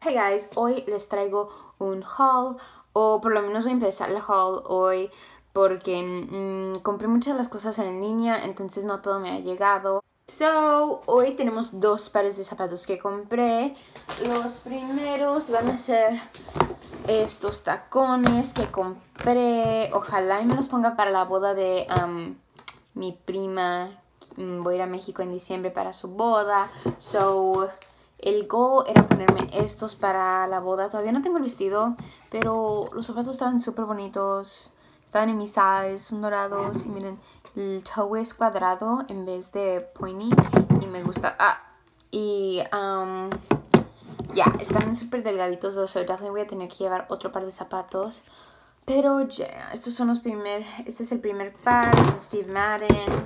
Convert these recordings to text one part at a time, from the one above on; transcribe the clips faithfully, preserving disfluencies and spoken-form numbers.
Hey guys, hoy les traigo un haul, o por lo menos voy a empezar el haul hoy porque mmm, compré muchas de las cosas en línea, entonces no todo me ha llegado. So, hoy tenemos dos pares de zapatos que compré. Los primeros van a ser estos tacones que compré. Ojalá y me los ponga para la boda de um, mi prima. Voy a ir a México en diciembre para su boda. So, el goal era ponerme estos para la boda. Todavía no tengo el vestido, pero los zapatos estaban súper bonitos. Estaban en mi size, son dorados. Y miren, el toe es cuadrado en vez de pointy. Y me gusta. Ah, y um, ya, yeah, están súper delgaditos los. So, definitely voy a tener que llevar otro par de zapatos. Pero ya, yeah, estos son los primer. Este es el primer par. Son Steve Madden.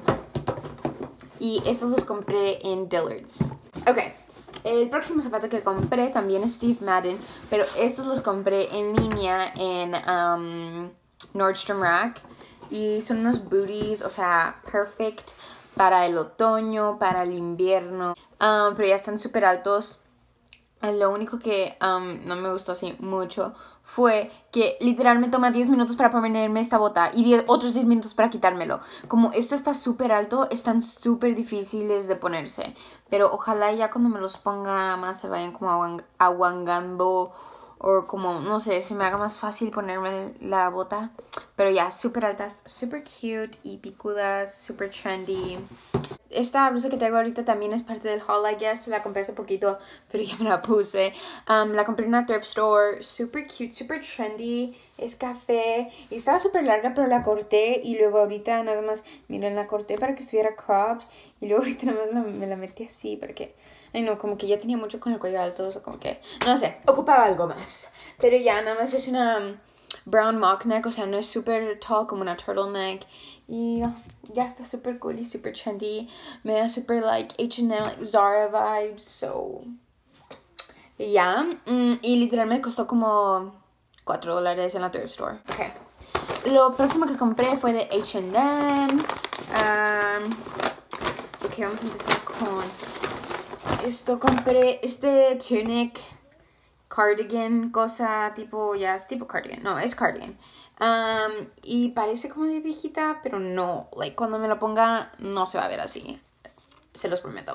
Y estos los compré en Dillard's. Ok. El próximo zapato que compré también es Steve Madden, pero estos los compré en línea en um, Nordstrom Rack. Y son unos booties, o sea, perfect para el otoño, para el invierno. Um, pero ya están súper altos. Lo único que um, no me gustó así mucho fue que literalmente toma diez minutos para ponerme esta bota y diez, otros diez minutos para quitármelo. Como esto está súper alto, están súper difíciles de ponerse. Pero ojalá ya cuando me los ponga más se vayan como aguangando o como, no sé, se me haga más fácil ponerme la bota. Pero ya, súper altas, súper cute y picudas, súper trendy. Esta blusa que traigo ahorita también es parte del haul, I guess. La compré hace poquito, pero ya me la puse. Um, la compré en una thrift store. Super cute, super trendy. Es café. Y estaba súper larga, pero la corté. Y luego ahorita nada más, miren, la corté para que estuviera cropped. Y luego ahorita nada más la, me la metí así para que... Ay no, como que ya tenía mucho con el cuello alto. O como que, no sé, ocupaba algo más. Pero ya, nada más es una brown mock neck. O sea, no es súper tall como una turtleneck. Y ya está súper cool y súper trendy. Me da súper like H and M, like Zara vibes. So, ya. Yeah. Mm, y literal me costó como cuatro dólares en la thrift store. Ok. Lo próximo que compré fue de H and M. Um, ok, vamos a empezar con esto. Compré este tunic cardigan, cosa tipo, ya es tipo cardigan. No, es cardigan. Um, y parece como de viejita, pero no, like, cuando me lo ponga no se va a ver así, se los prometo.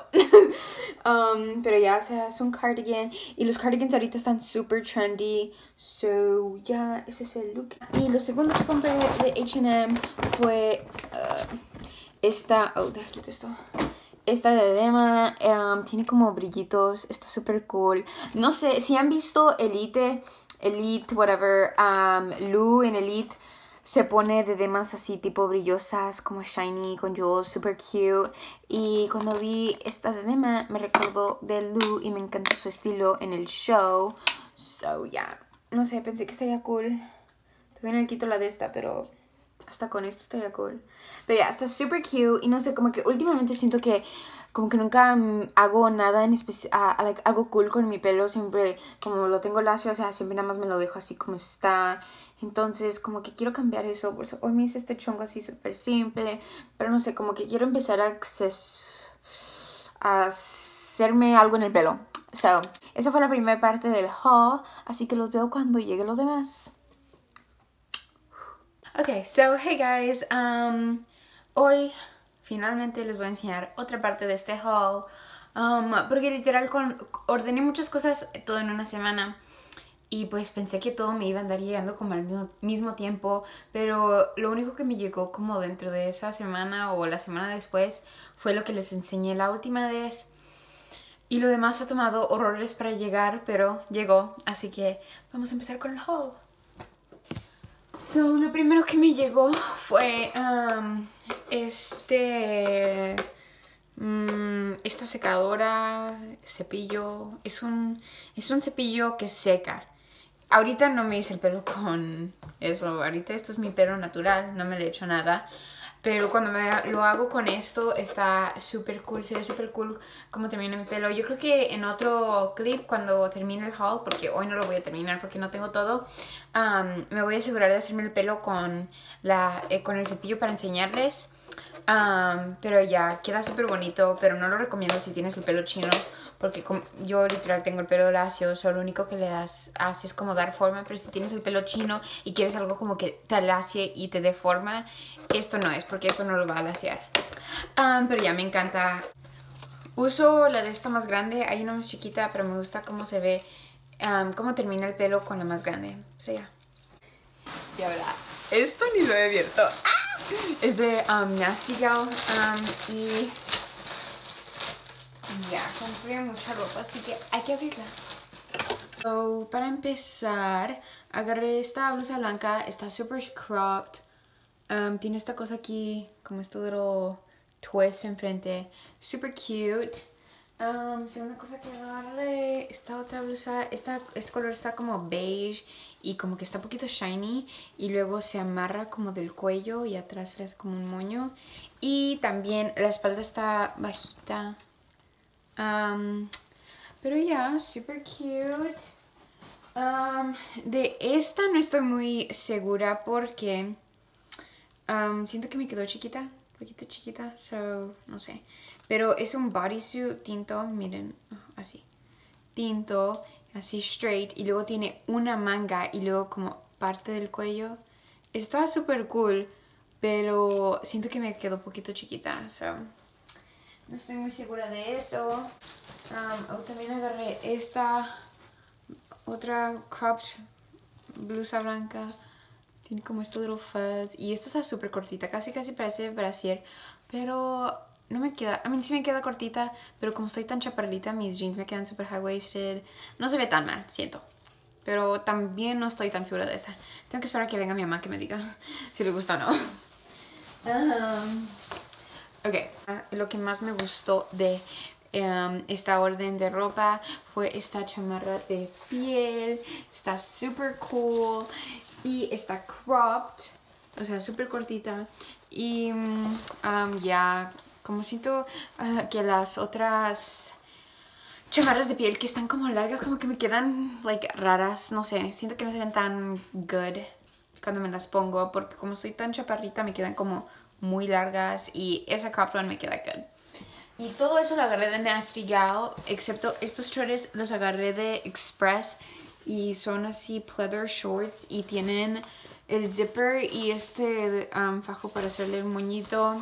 um, pero ya, o sea, es un cardigan y los cardigans ahorita están super trendy, so ya, yeah, ese es el look. Y lo segundo que compré de H and M fue uh, esta, oh, déjame quitar esto. Esta de Dema, um, tiene como brillitos, está súper cool. No sé, si han visto Elite, Elite, whatever, um, Lu en Elite se pone de demas así tipo brillosas, como shiny, con jewels, super cute. Y cuando vi esta de Dema me recordó de Lu y me encantó su estilo en el show. So, ya, yeah. No sé, pensé que estaría cool. Todavía no le quito la de esta, pero... hasta con esto estaría cool. Pero ya, yeah, está super cute. Y no sé, como que últimamente siento que como que nunca um, hago nada en especial, uh, like, algo cool con mi pelo. Siempre, como lo tengo lacio, o sea, siempre nada más me lo dejo así como está. Entonces, como que quiero cambiar eso. Por eso hoy me hice este chongo así súper simple. Pero no sé, como que quiero empezar a, acces a hacerme algo en el pelo. So, esa fue la primera parte del haul. Así que los veo cuando llegue lo demás. Ok, so hey guys, um, hoy finalmente les voy a enseñar otra parte de este haul, um, porque literal con, ordené muchas cosas todo en una semana y pues pensé que todo me iba a andar llegando como al mismo, mismo tiempo, pero lo único que me llegó como dentro de esa semana o la semana después fue lo que les enseñé la última vez. Y lo demás ha tomado horrores para llegar, pero llegó, así que vamos a empezar con el haul. So, lo primero que me llegó fue um, este, um, esta secadora, cepillo, es un, es un cepillo que seca. Ahorita no me hice el pelo con eso, ahorita esto es mi pelo natural, no me le he hecho nada. Pero cuando me lo hago con esto está súper cool, se ve súper cool como termina mi pelo. Yo creo que en otro clip cuando termine el haul, porque hoy no lo voy a terminar porque no tengo todo, um, me voy a asegurar de hacerme el pelo con, la, eh, con el cepillo para enseñarles. Um, pero ya, queda súper bonito, pero no lo recomiendo si tienes el pelo chino, porque como yo literal tengo el pelo lacio, so lo único que le das, haces como dar forma, pero si tienes el pelo chino y quieres algo como que te lacie y te dé forma, esto no es, porque esto no lo va a laciar. Um, pero ya, me encanta. Uso la de esta más grande, hay una más chiquita, pero me gusta cómo se ve, um, cómo termina el pelo con la más grande. O sea, ya. Y ahora, esto ni lo he abierto. ¡Ah! Es de um, Nasty Gal um, y ya, compré mucha ropa, así que hay que abrirla. So, para empezar, agarré esta blusa blanca, está super cropped. Um, tiene esta cosa aquí, como este little twist enfrente, super cute. Um, segunda cosa que agarré, esta otra blusa, esta, este color está como beige y como que está un poquito shiny y luego se amarra como del cuello y atrás es como un moño. Y también la espalda está bajita. Um, pero ya, yeah, super cute. Um, de esta no estoy muy segura porque um, siento que me quedó chiquita, un poquito chiquita, so no sé. Pero es un bodysuit tinto, miren, así, tinto, así straight, y luego tiene una manga y luego como parte del cuello. Está súper cool, pero siento que me quedó un poquito chiquita, so no estoy muy segura de eso. Um, oh, también agarré esta otra cropped blusa blanca. Tiene como esto little fuzz. Y esta está súper cortita. Casi casi parece brasier. Pero no me queda. A mí sí me queda cortita. Pero como estoy tan chaparrita, mis jeans me quedan súper high-waisted. No se ve tan mal, siento. Pero también no estoy tan segura de esta. Tengo que esperar a que venga mi mamá que me diga si le gusta o no. Um, ok. Lo que más me gustó de Um, esta orden de ropa fue esta chamarra de piel. Está super cool y está cropped, o sea, súper cortita. Y um, ya, como siento uh, que las otras chamarras de piel que están como largas, como que me quedan like raras, no sé, siento que no se ven tan good cuando me las pongo, porque como soy tan chaparrita me quedan como muy largas y esa cropped one me queda good. Y todo eso lo agarré de Nasty Gal, excepto estos shorts los agarré de Express y son así pleather shorts y tienen el zipper y este um, fajo para hacerle el moñito.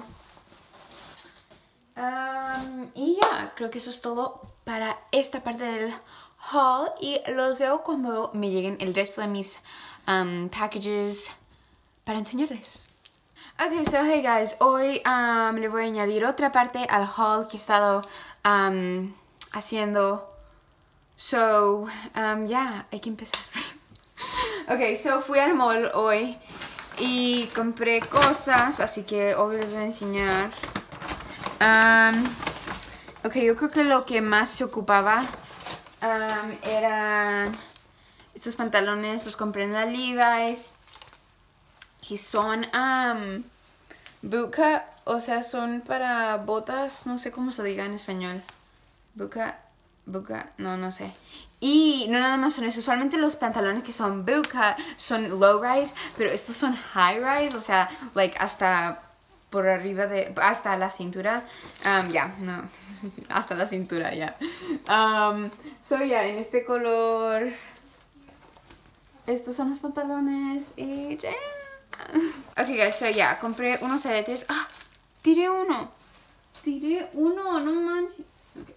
Um, y ya, creo que eso es todo para esta parte del haul y los veo cuando me lleguen el resto de mis um, packages para enseñarles. Ok, so hey guys, hoy um, le voy a añadir otra parte al haul que he estado um, haciendo. So, um, ya, yeah, hay que empezar. Ok, so fui al mall hoy y compré cosas, así que hoy les voy a enseñar. Um, ok, yo creo que lo que más se ocupaba um, eran estos pantalones, los compré en la Levi's. Y son um, bootcut, o sea, son para botas, no sé cómo se diga en español. Bootcut, bootcut, no, no sé. Y no nada más son eso, usualmente los pantalones que son bootcut son low rise, pero estos son high rise, o sea, like hasta por arriba de, hasta la cintura. Um, ya, yeah, no, hasta la cintura, ya. Yeah. Um, so, ya, yeah, en este color, estos son los pantalones y ya. Ok guys, so ya, yeah, compré unos aretes. Ah, tiré uno. Tiré uno, no manches. Okay.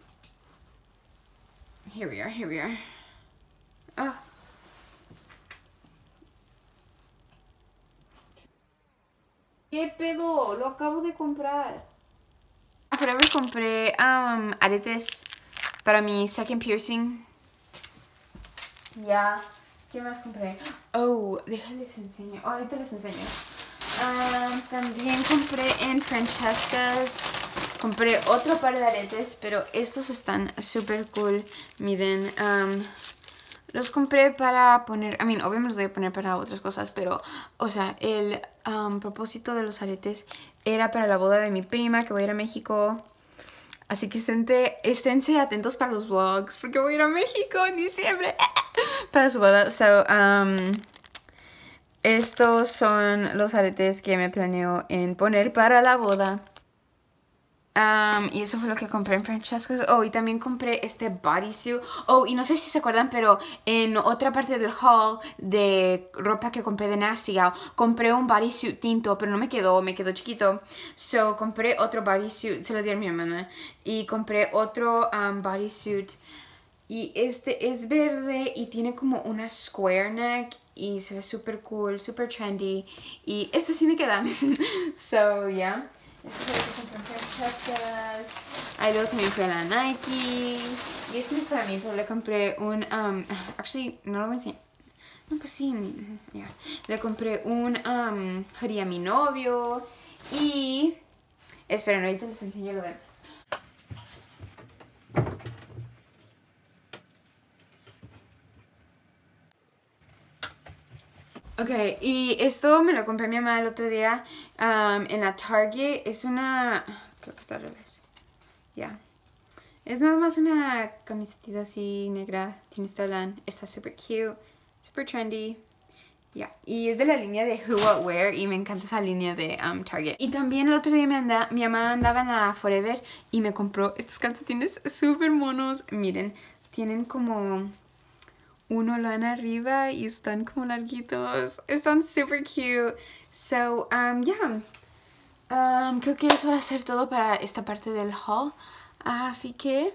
Here we are, here we are. Ah. ¿Qué pedo? Lo acabo de comprar. Forever compré um, aretes para mi second piercing. Ya. Yeah. ¿Qué más compré? Oh, déjales enseño. Oh, ahorita les enseño. Um, también compré en Francesca's. Compré otro par de aretes, pero estos están súper cool. Miren, um, los compré para poner... I mean, obviamente los voy a poner para otras cosas, pero, o sea, el um, propósito de los aretes era para la boda de mi prima, que voy a ir a México. Así que esténse, esténse atentos para los vlogs, porque voy a ir a México en diciembre para su boda. So, um, Estos son los aretes que me planeo en poner para la boda. Um, y eso fue lo que compré en Francesca's. Oh, y también compré este bodysuit. Oh, y no sé si se acuerdan, pero en otra parte del haul de ropa que compré de Nasty Gal, compré un bodysuit tinto, pero no me quedó, me quedó chiquito. So, compré otro bodysuit, se lo di a mi hermana. Y compré otro um, bodysuit. Y este es verde y tiene como una square neck. Y se ve súper cool, súper trendy. Y este sí me queda. So, yeah. Este es el que compré en Francesca's. Ahí luego también fue a la Nike. Y este no es para mí, pero le compré un... Um, actually, no lo voy a enseñar. No, pues sí. Yeah. Le compré un um, hoodie a mi novio. Y... esperen, ahorita les enseño lo demás. Ok, y esto me lo compré mi mamá el otro día um, en la Target. Es una... creo que está al revés. Ya. Yeah. Es nada más una camiseta así negra. Tiene esta blanca. Está super cute. Super trendy. Ya. Yeah. Y es de la línea de Who What Wear. Y me encanta esa línea de um, Target. Y también el otro día me anda, mi mamá andaba en la Forever y me compró estos calcetines súper monos. Miren, tienen como... uno lana arriba y están como larguitos. Están super cute. So, um, yeah. Um, creo que eso va a ser todo para esta parte del haul. Así que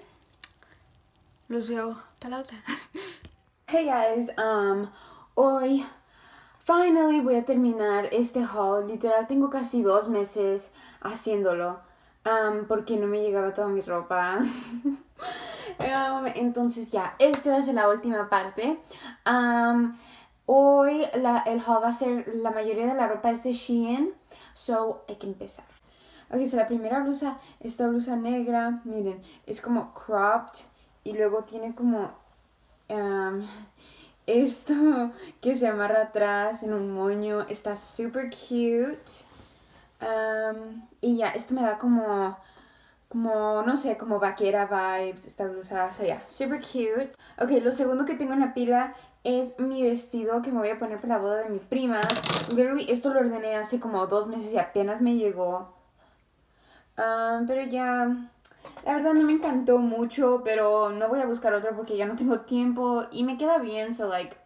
los veo para la otra. Hey guys, um, hoy finally voy a terminar este haul. Literal tengo casi dos meses haciéndolo. Um, porque no me llegaba toda mi ropa. Um, entonces ya, esta va a ser la última parte. Um, hoy la, el haul va a ser, la mayoría de la ropa es de Shein. So, hay que empezar. Ok, so la primera blusa, esta blusa negra, miren, es como cropped. Y luego tiene como um, esto que se amarra atrás en un moño. Está super cute. Um, y ya, esto me da como... como, no sé, como vaquera vibes, esta blusa, so yeah, super cute. Ok, lo segundo que tengo en la pila es mi vestido que me voy a poner para la boda de mi prima. Literally, esto lo ordené hace como dos meses y apenas me llegó. Um, pero ya, la verdad no me encantó mucho, pero no voy a buscar otro porque ya no tengo tiempo y me queda bien, so like...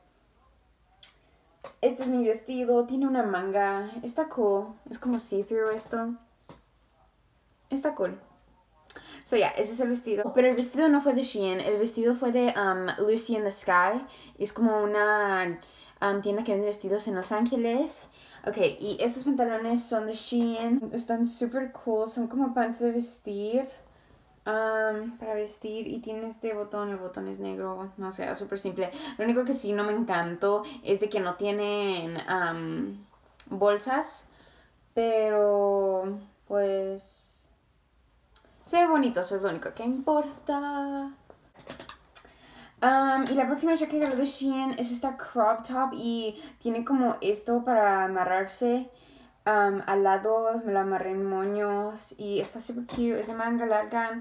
este es mi vestido, tiene una manga, está cool, es como see-through esto. Está cool. So yeah, ese es el vestido. Pero el vestido no fue de Shein, el vestido fue de um, Lucy in the Sky. Es como una um, tienda que vende vestidos en Los Ángeles. Ok, y estos pantalones son de Shein. Están super cool, son como pants de vestir. Um, para vestir y tiene este botón, el botón es negro, no sé, súper simple. Lo único que sí no me encantó es de que no tienen um, bolsas. Pero pues... se ve bonito, eso es lo único que importa. Um, y la próxima short que agarré de Shein es esta crop top y tiene como esto para amarrarse um, al lado. Me lo amarré en moños y está super cute, es de manga larga.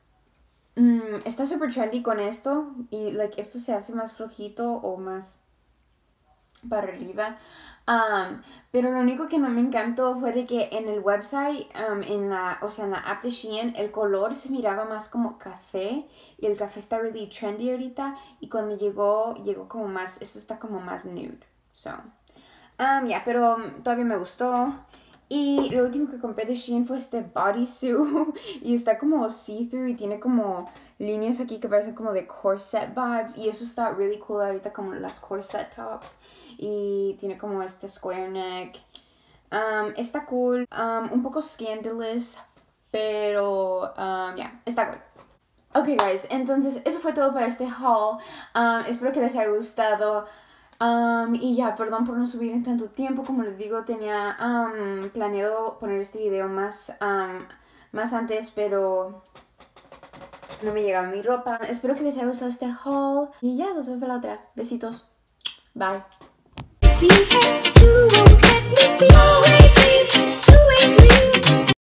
Um, está super trendy con esto y like, esto se hace más flojito o más para arriba. Um, pero lo único que no me encantó fue de que en el website, um, en la, o sea, en la app de Shein, el color se miraba más como café y el café está really trendy ahorita y cuando llegó, llegó como más, esto está como más nude. So, um, yeah, pero todavía me gustó. Y lo último que compré de Shein fue este bodysuit y está como see-through y tiene como líneas aquí que parecen como de corset vibes y eso está really cool ahorita como las corset tops y tiene como este square neck. Um, está cool, um, un poco scandalous, pero um, yeah, está cool. Ok guys, entonces eso fue todo para este haul. Um, espero que les haya gustado. Um, y ya, perdón por no subir en tanto tiempo. Como les digo, tenía um, planeado poner este video más, um, más antes, pero no me llegaba mi ropa. Espero que les haya gustado este haul. Y ya, los veo para la otra. Besitos. Bye.